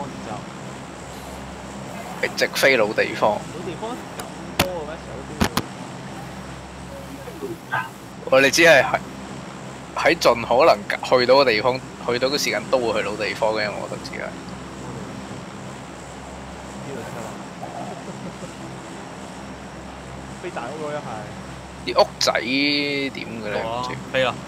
方然之後， 係直飛老地方。 老地方咁多嘅咩？成日都邊我哋只係喺盡可能去到嘅地方，去到嘅時間都會去老地方嘅，我覺得自己。 呢度車啦，飛大屋咯一係。 啲屋仔點嘅咧？唔知。 飛啦！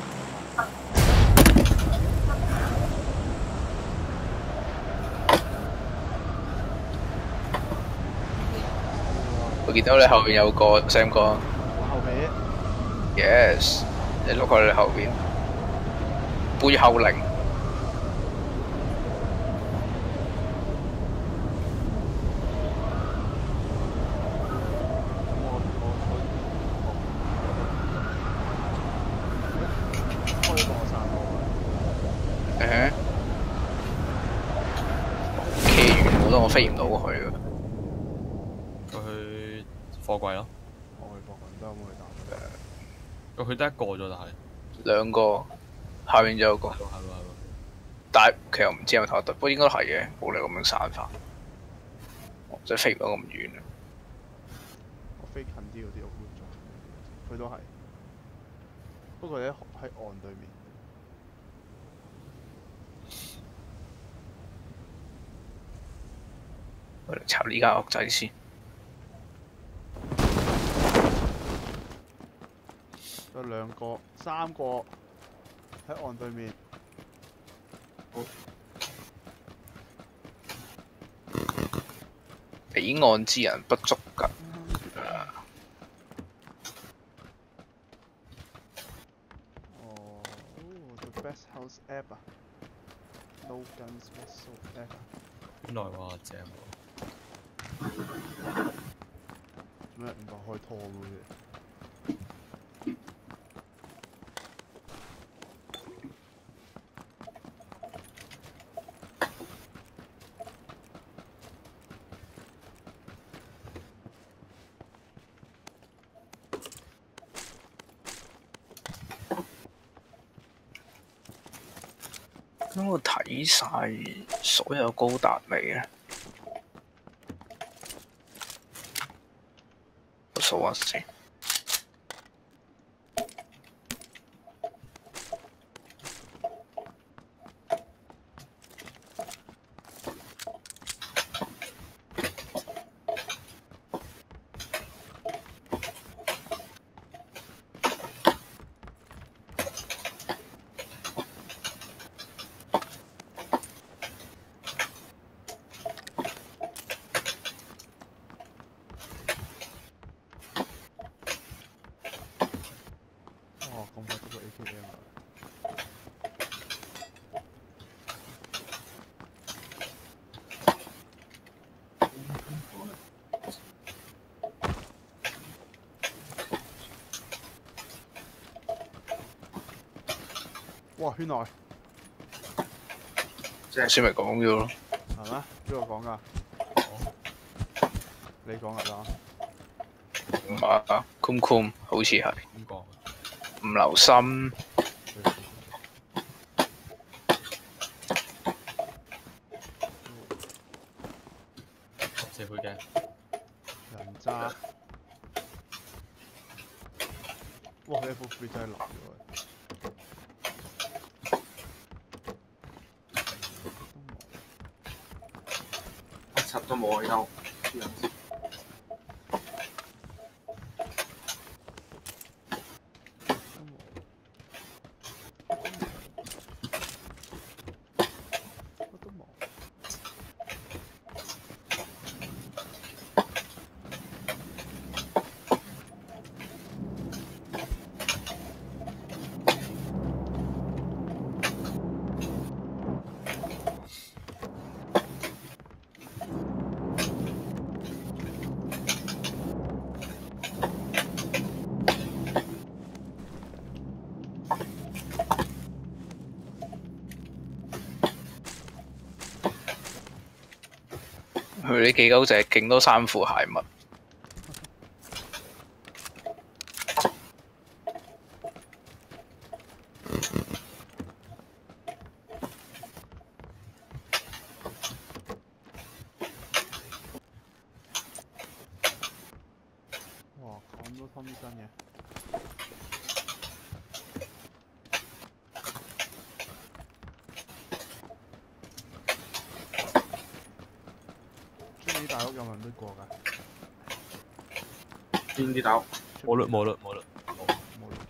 我見到你後邊有個 Sam 哥。 我後尾。 Yes， 你碌過你後邊，背後靈。騎完好多我飛唔到去㗎。 佢去貨櫃咯。 我去貨櫃都有冇去打？ 佢得一個啫，但係兩個，下面仲有個。 係喎。 但係其實我唔知有冇睇得，不過應該係嘅，冇理由咁樣散法。即係飛唔到咁遠啊！ 我飛近啲嗰啲屋咗，佢都係。不過你喺岸對面。 我哋插呢間屋仔先。 有兩個、三個喺岸對面。 彼岸之人不足㗎。 哦 ，the best house ever。No guns whatsoever。 原來話正喎。 做咩唔夠開拖嘅啫？ 咁我睇晒所有高達未啊？我數下先。 咁快得個 AKM 啊！哇！圈內即係先咪講咗咯。 係咩？邊個講㗎？你講㗎啦。 唔係啊 ，Kum 好似係。 邊個？ 唔留心。 4倍鏡。 人渣。哇！Level 3真係流咗。 一柒都冇去兜。佢啲幾狗仔勁多衫褲鞋襪。 大屋有冇人都過㗎？ 邊啲大屋？ 冇嘞出面冇嘞冇嘞， 冇嘞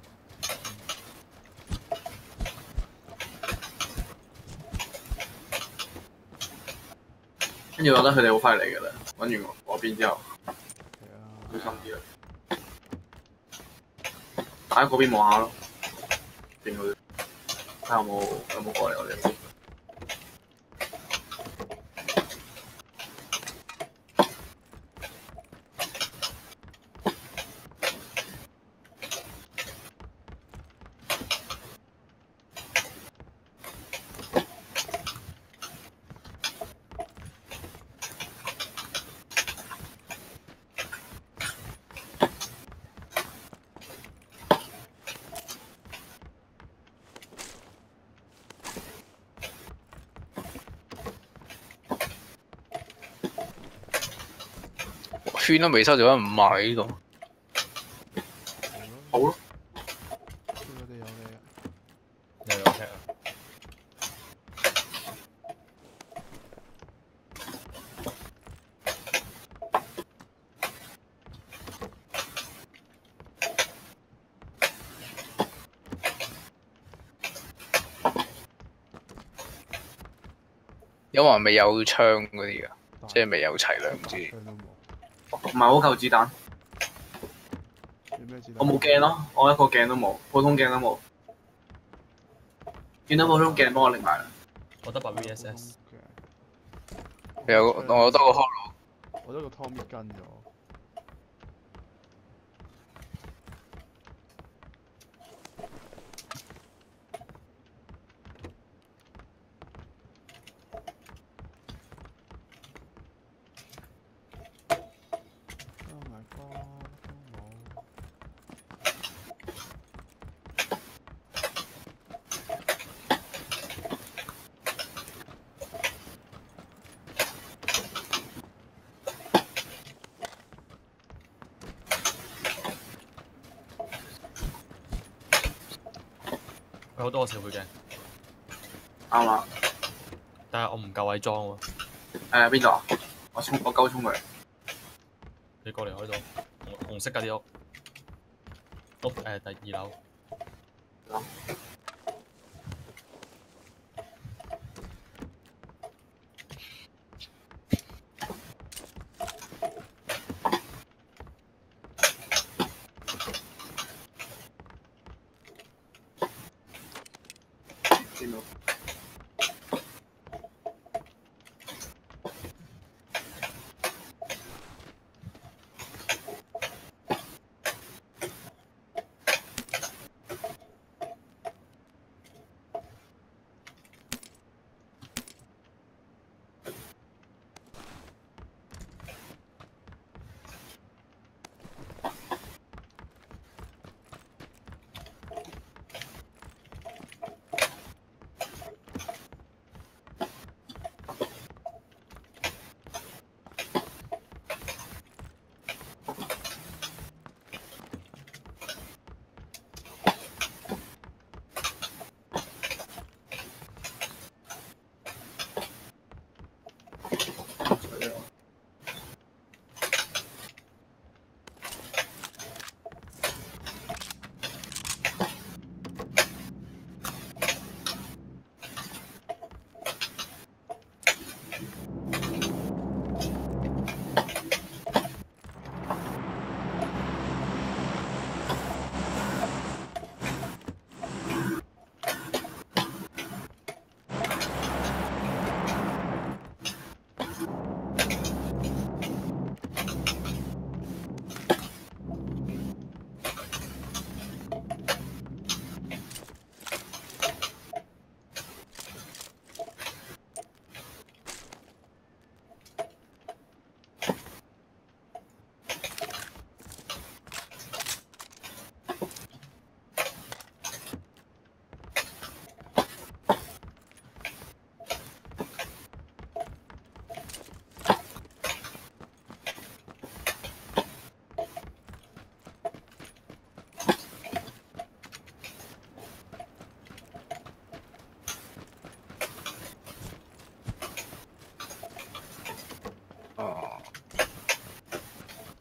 跟住我覺得佢哋好快嚟㗎啦，揾完我嗰邊之後， 係啊， 小心啲啦。大家嗰邊望下咯，邊嗰啲睇下有冇過嚟我哋呢邊。 圈都未收，就揾5萬喺呢度。 好咯， 佢哋有你啊！ 又有踢啊！ 有冇人未有槍嗰啲啊？即係未有齊兩支。 槍都冇。 唔係好夠子彈， 你咩子彈？ 我冇鏡咯，我一個鏡都冇，普通鏡都冇。見到普通鏡幫我拎埋啦。 我得把 VSS， 我得個 hollow。 我得個 Tommy 跟咗。Oh my god！都冇。 有好多個社會嘅， 啱啦。 但係我唔夠位裝喎。 邊度啊？我鳩衝佢。 你過嚟我呢度，紅色嗰啲屋，第2樓。 見到。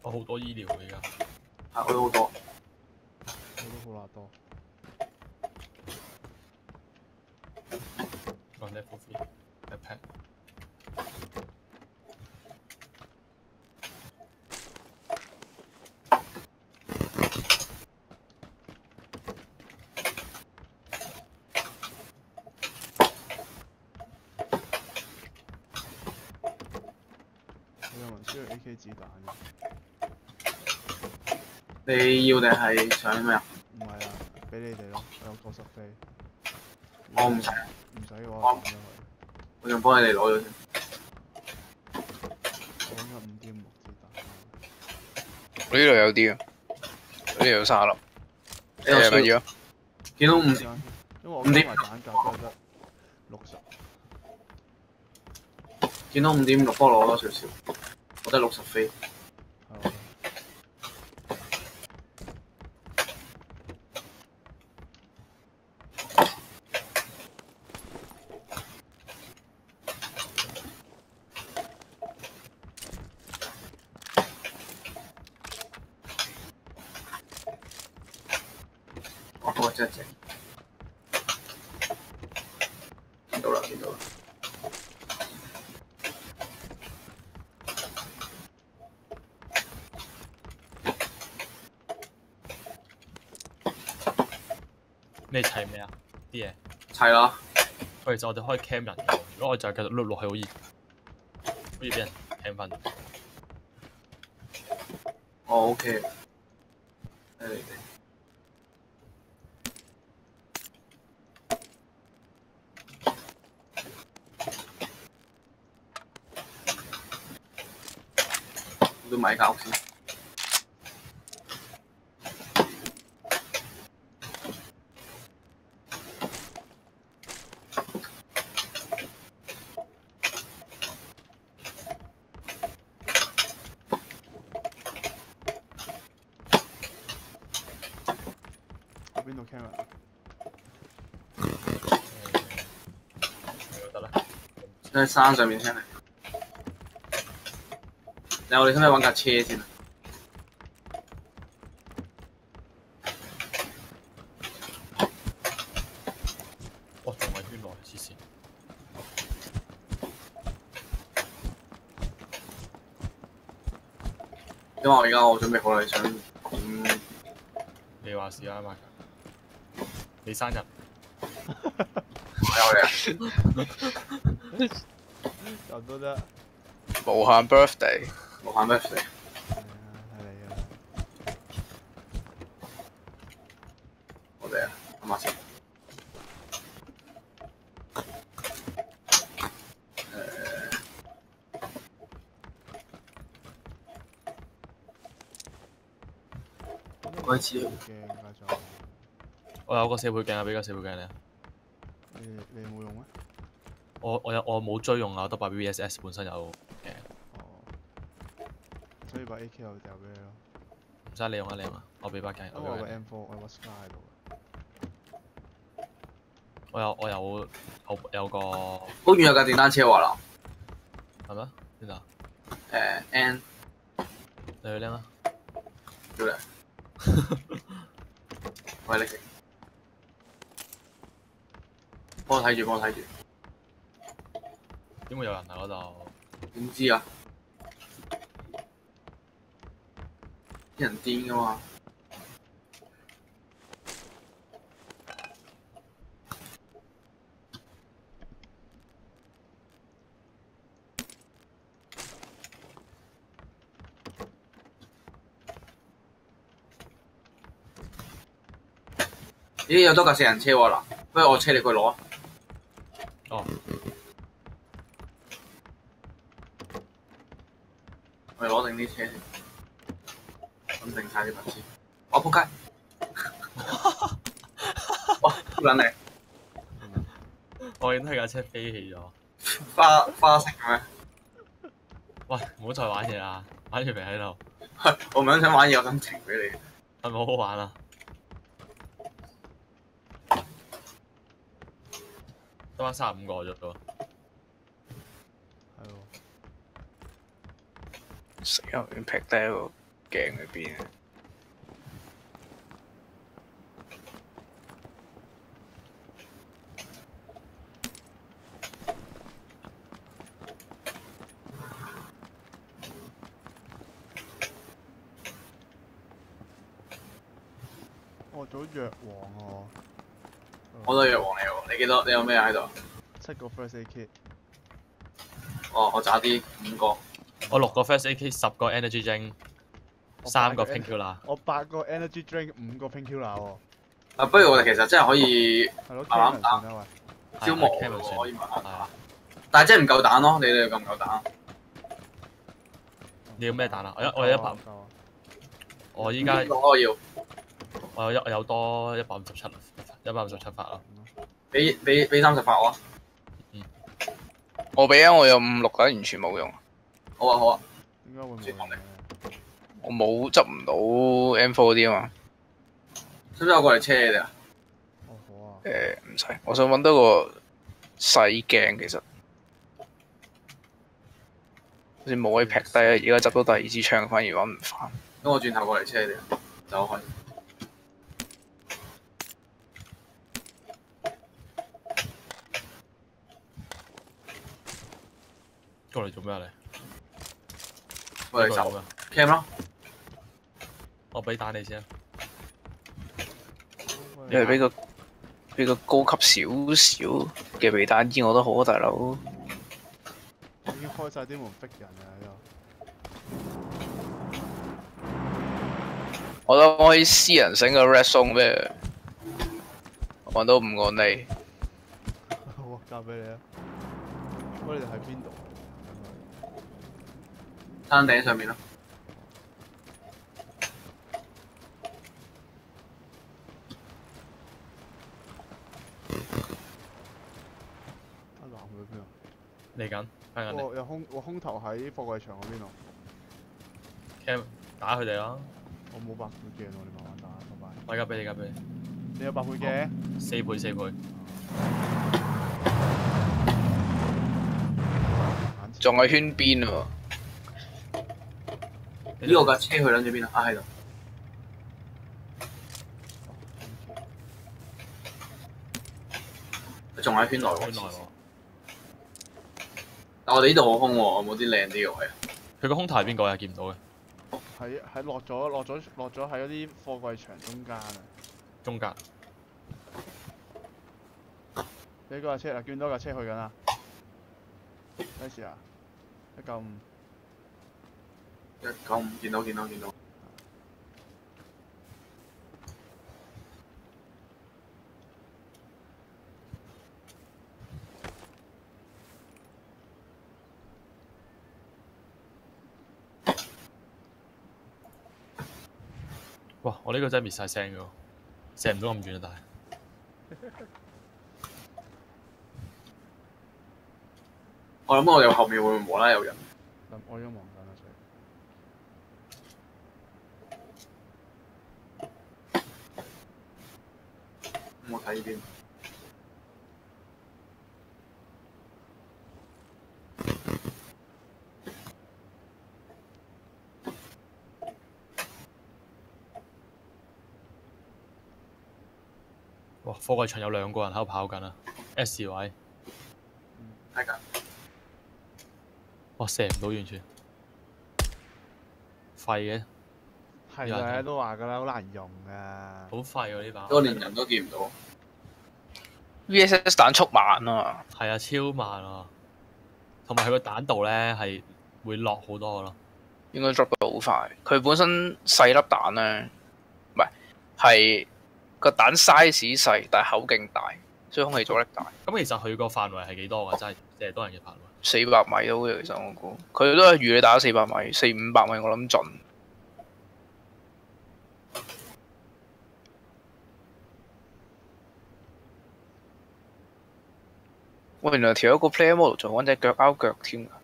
我好多醫療而家。 係我都好多。 我都好乸多。 One level 3 backpack。 有人需要 AK 子彈嘅。 你要定係想咩啊？ 唔係啊，俾你哋咯，我有個實飛。 我唔使， 唔使嘅話，斬咗佢。 我仲幫你哋攞咗先。 我揾咗5.6子彈。 我呢度有啲啊，呢度有30粒。你係咪要？ 見到5， 因為我加埋彈夾都係得60。 見到5.6，幫我攞多少少，我得60飛。 係我真係正。見到啦，見到啦。 你砌咩啊？啲嘢。 砌啦。 其實我哋可以 cam 人嘅，如果我就繼續碌落去，好似俾人 cam 翻。 我 OK。睇你哋。我都買間屋先。 邊度 camera？ 得啦。 喺山上面聽嚟。我哋使唔使揾架車先啊？ 哇！仲係圈內黐線。 因為我而家我準備好啦，你想點？ 你話事啊，Mark。你生日。 有你啊！ 咁都得。 無限 birthday。 無限 birthday。 係你啊！ 我哋啊，諗下先。開始。 鏡加咗。 我有個4倍鏡啊，俾個4倍鏡你啊。 你冇用咩？ 我冇追用啊，我得把 VSS 本身有鏡。 哦。所以把 AK 又掉俾你咯。 唔使你用啊，你用啊，我俾把鏡。 因為我個 M4，我有個 Sky 喺度。 我有個。 好遠有架電單車喎啦。 係咩？邊度啊 ？N。 你去拎啊。 要嚟。喂，你食。幫我睇住，幫我睇住。 點會有人喺嗰度？ 點知啊？啲人癲噶嘛？咦，有多架4人車喎嗱，不如我車你過去攞啊！ 哦。 我哋攞定啲車先，揾定晒啲物資。我仆街！哇，好撚靚！ 我見到架車飛起咗。 花城咩？ 喂，唔好再玩嘢啦，玩完未喺度？ 我唔係想玩嘢，我想情俾你。 係咪好好玩啊？得翻35個啫喎。 係喎。 死人劈低喎。 鏡裏邊。 我做咗藥王喎。 我都係藥王嚟喎，你幾多？你有咩喺度 ？7個 first aid kit。 哦，我渣啲5個。 我6個 first AK， 10個 energy drink， 3個 painkiller。 我8個 energy drink， 5個 painkiller 喎。 啊，不如我哋其實真係可以係咯慢慢打 ，Cameron 算啦消磨係喎，可以慢慢打係啊。 但係真係唔夠彈咯，你哋夠唔夠彈？ 你要咩彈啊？我有100，我依家我要我有多157發咯。 俾30發我啊！ 我俾啊，我有5、6完全冇用。 好啊好啊， 點解會冇用嘅？ 我冇執唔到 M4 嗰啲啊嘛。 使唔使我過嚟車你哋啊？ 哦好啊。 唔使，我想揾多個細鏡，其實好似冇位劈低啊！而家執到第2支槍，反而揾唔翻。 咁我轉頭過嚟車你哋，走開。 過嚟做咩啊你？ 過嚟手 cam 咯。 我俾彈你先。 你係俾個高級少少嘅避彈衣我都好啊，大佬。 已經開晒啲門逼人啊喺度。 我都可以私人整個 red zone 咩？揾到5個呢。 好啊，交俾你啊。喂，你哋喺邊度？ 山頂上面咯。 阿南去邊啊？ 嚟緊，翻緊嚟。 有空投喺貨櫃場嗰邊喎。 Cam 打佢哋咯。 我冇8倍鏡喎，你慢慢打，拜拜。 我而家俾你，而家俾你。 你有8倍鏡 ？4倍4倍。 仲喺圈邊喎。 呢個架車去撚咗邊啊？啊喺度。仲喺圈內喎。 圈內喎。 但我哋呢度好空喎，我冇啲靚啲嘅位。 佢個空台係邊個啊？見唔到嘅。 喺落咗喺嗰啲貨櫃場中間啊！ 中間。 你嗰架車啊，見到架車去緊啊！咩事啊？195。 195見到。 哇！我呢個真係滅晒聲嘅喎，射唔到咁遠啊！但係我諗我哋後面會唔會無啦有人？ 我已經望緊啦， 我睇呢邊。 哇！貨櫃場有2個人喺度跑緊啊 ！S 位。 睇緊。 哇！射唔到完全。廢嘅。 係啊，都話㗎啦，好難用啊。 好廢喎呢把。 我連人都見唔到。 VSS 彈速慢啊！ 係啊，超慢啊！同埋佢個彈道咧係會落好多咯。 應該 drop 得好快。佢本身細粒彈咧，唔係個彈 size 細，但係口徑大，所以空氣阻力大。 咁其實佢個範圍係幾多㗎？真係射多人嘅範圍。 400米到嘅，其實我估佢都係預你打400米、400-500米，我諗盡。喂，原來條一個 player model 仲揾隻腳拗腳添㗎。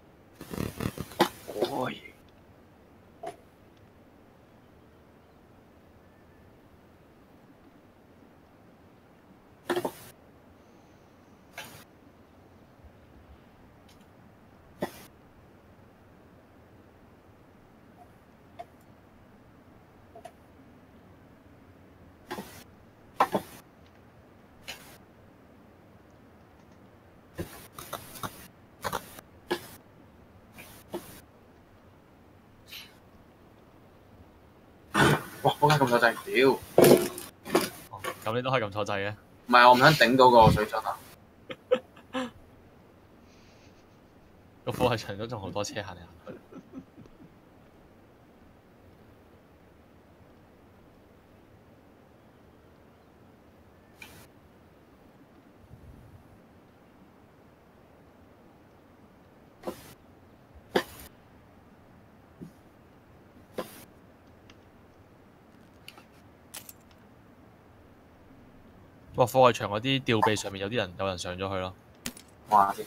哇！嗰間咁錯掣，屌！ 哦，咁你都可以撳錯掣嘅。 唔係我唔想頂到個水準啊！ 個課係長咗，仲好多車行嚟行去。哇！課外場嗰啲吊臂上面有人上咗去咯。 哇！先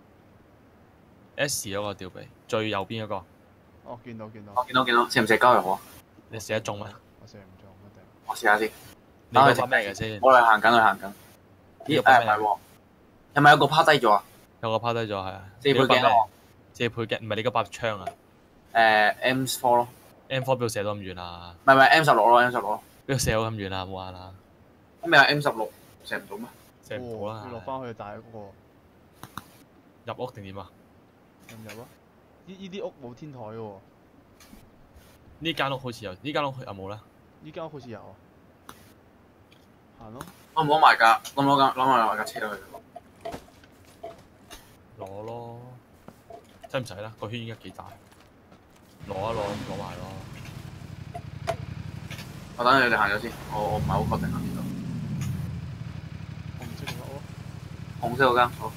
S 嗰個吊臂最右邊嗰個， 哦，見到見到， 我見到，射唔射交又好啊？ 你射得中咩？ 我射唔中一定。 我試下先。 你嗰把咩嘅先？ 我哋行緊。咦？唔係喎，係咪有個趴低咗啊？ 有個趴低咗係啊。 四倍鏡啊！ 四倍鏡唔係你嗰把槍啊 M4咯。 M4邊度射到咁遠啊？ 唔係 M16咯，M16咯。 邊度射到咁遠啊？冇玩啦。 咁咪有 M16射唔到咩？ 射唔到啦。 要落翻去大嗰個入屋定點啊？ 入啊！呢啲屋冇天台嘅喎。 呢間屋好似有，呢間屋有冇咧？ 呢間屋好似有啊。行咯。 我攞埋架車去。 攞咯，使唔使啦？個圈應該幾大，攞埋咯。 我等你哋行咗先，我唔係好確定喺邊度。 紅色嗰間屋。 紅色嗰間，好。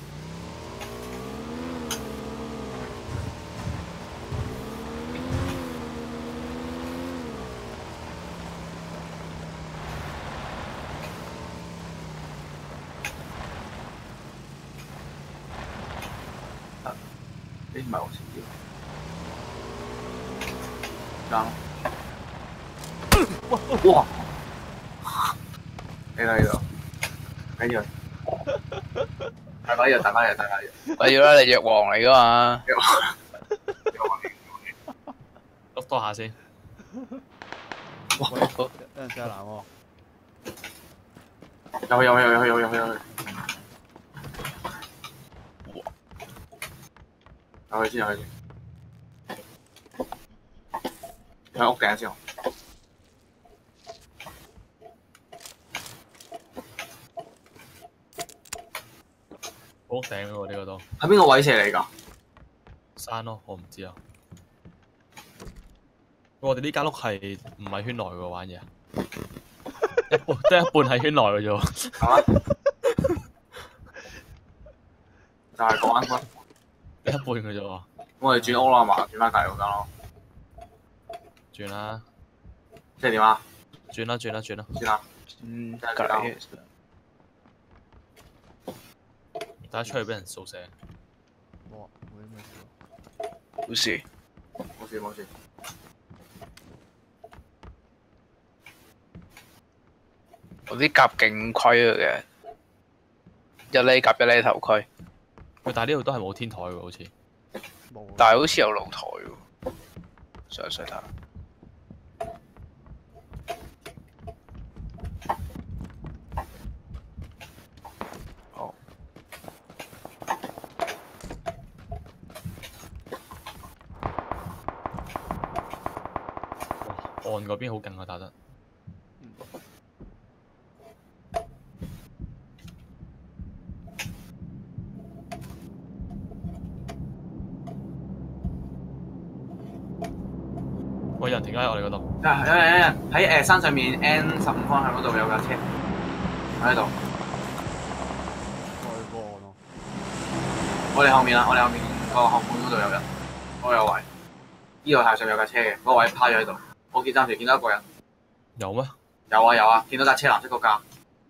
唔係我前啲，間哇！呢度，跟住，大把嘢。 我要啦，你藥王嚟噶嘛？ 碌多下先。 哇！有人射籃喎。 有。入去先。喺屋頂先。 屋頂喎呢個都。 喺邊個位射嚟㗎？ 山咯，我唔知啊。我哋呢間屋係唔係圈內嘅玩嘢？得一半係圈內嘅啫喎。 係嘛？就係講緊。 一半嘅啫喎。 我哋轉屋啦嘛，轉翻隔離嗰間咯。 轉啦。 即係點啊？ 轉啦。 轉啦。 隔離。 大家出去俾人掃射。 冇咩事。 冇事。 我啲甲勁虧嘅，一厘甲一厘頭盔。 喂，但係呢度都係冇天台喎，好似。 冇。 但係好似有露台喎，上睇下。好。 哇！岸嗰邊好勁啊，打得。喂，有人停喺我哋嗰度。 有人喺山上面 N15方向嗰度有架車喺度。 外個岸咯。 我哋後面個後門嗰度有人，我有位。呢度係上面有架車嘅，嗰位趴咗喺度。我暫時見到一個人。 有咩？ 有啊，見到架車藍色嗰架。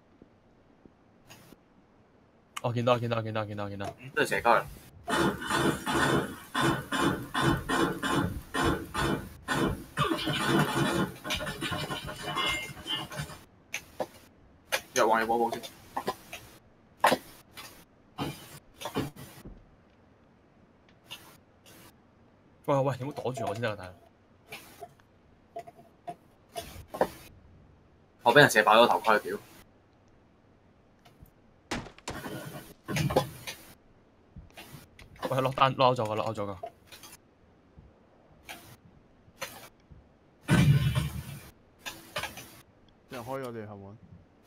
哦，見到。 都係蛇膠嚟。藥王要補先。 喂，有冇擋住我先得啊？大佬。 我俾人射爆咗頭盔，屌！ 喂，落單攞咗㗎，攞咗㗎。 有人開我哋後門，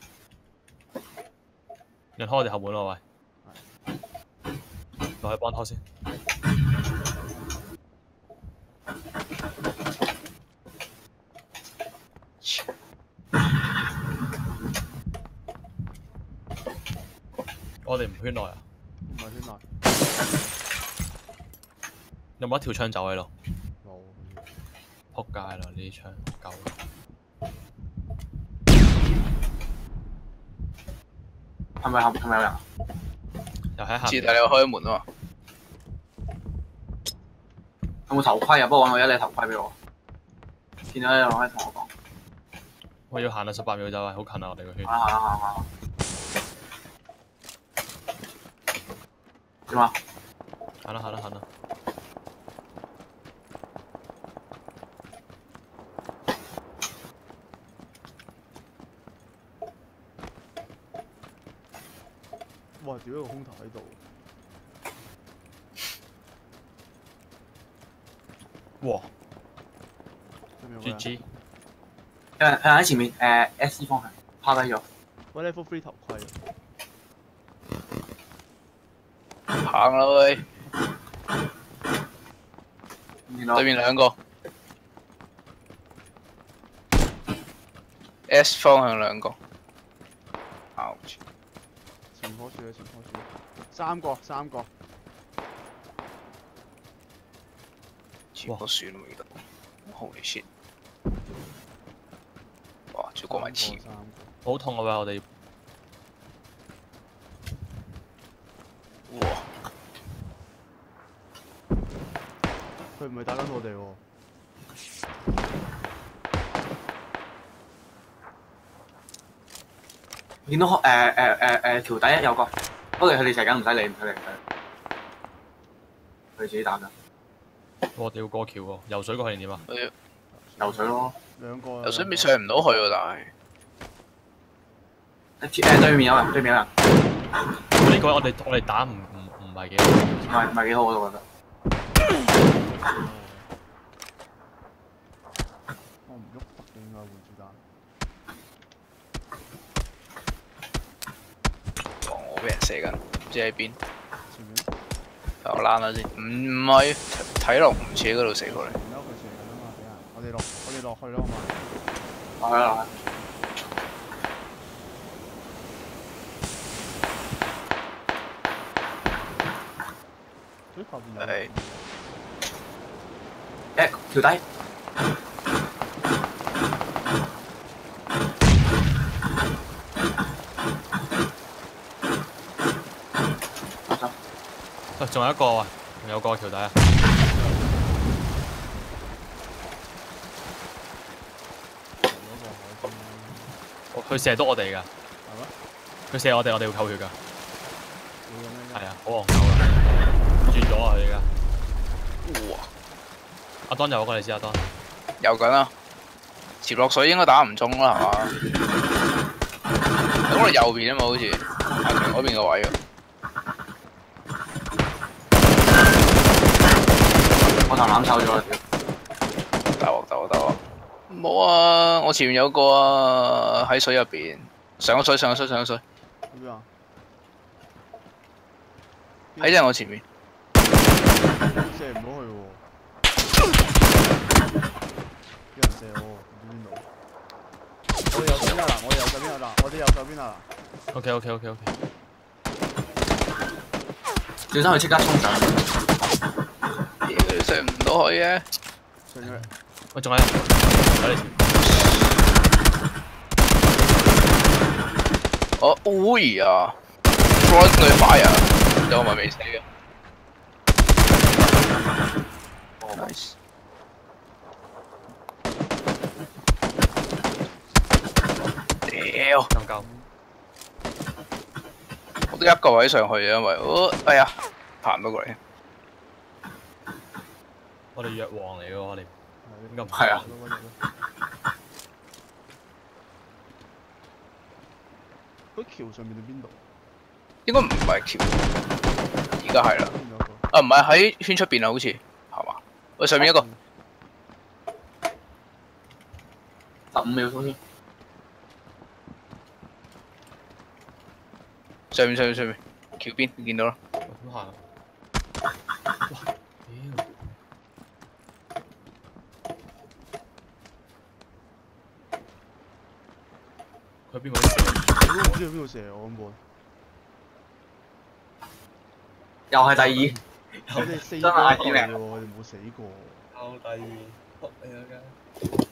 有人開我哋後門咯，喂！落去幫拖先。我哋唔圈內啊？ 唔係圈內， 有冇一條槍走喺度？ 冇。 仆街啦！呢啲槍夠啦。 係咪有人？ 又喺下面。 自帶你開門啊嘛。 有冇頭盔啊？幫我揾個一你頭盔俾我。見到有人可以同我講。 我要行啊！18秒走啊！好近啊！我哋個圈。 行。點啊？ 行啦！ 哇！屌，一個空投喺度。 哇 ！GG。 GG。 有人喺前面，S 方向趴低咗。 喂 ，level 3頭盔。 行啦喂！對面兩個 S 方向兩個 ，ouch！ 前棵樹，三個。 全部樹都未得，holy shit！哇，仲要過埋刺， 好痛啊！喂，我哋。 哇！ 佢唔係打緊我哋喎。 見到橋底有個，不過佢哋射緊，唔使理。佢自己打緊。 我哋要過橋喎，游水過去定點啊？ 游水咯。 兩個。 游水咪上唔到去喎，但係。對面有人。 呢個我哋打唔係幾好。 唔係幾好，我都覺得。 我唔喐得嘅，應該換子彈。 我俾人射緊，唔知喺邊。 前面。 我躝下先，唔係睇落唔似喺嗰度死過嚟。 然後佢射緊啊嘛，俾人。我哋落去咯，好嘛？ 落去。 後邊有。 橋底。 喂，仲有一個啊，仲有個橋底啊。佢射到我哋㗎。係咩？ 佢射我哋，我哋會扣血㗎。係啊，好戇鳩啊！轉咗啊！佢而家。 哇！ 阿當游過嚟先，阿當。 游緊啊！潛落水應該打唔中啦，係嘛？喺我哋右邊啊嘛，好似下邊嗰邊個位啊。 我頭攬炒咗啦！ 大鑊！冇啊！我前面有個啊，喺水入邊，上咗水。 邊啊？ 喺正我前面。 射唔到去喎。有人射我，唔知邊度。我哋右手邊啊！我哋右手邊啊！ OK。 小心佢即刻衝上。 佢上唔到去嘅。 上咗嚟。 喂，仲喺你前。 哎呀 ！Front fire， 有咪未死嘅 ？Nice。屌！ 咁夠。 我得一個位上去嘅，因為哎呀，爬唔到過嚟。 我哋藥王嚟嘅喎，我哋應該唔係啊。 嗰橋上面定邊度？ 應該唔係橋，而家係啦。 啊，唔係喺圈出邊啊，好似係嘛？喂，上面一個 15秒先。 上面橋邊，你見到啦？ 喂咁行。哇！屌！佢邊個？ 我都唔知佢邊度射我根本。 又係第我哋4 真係個一隊喎，我哋冇死過。 又第二，仆你個街！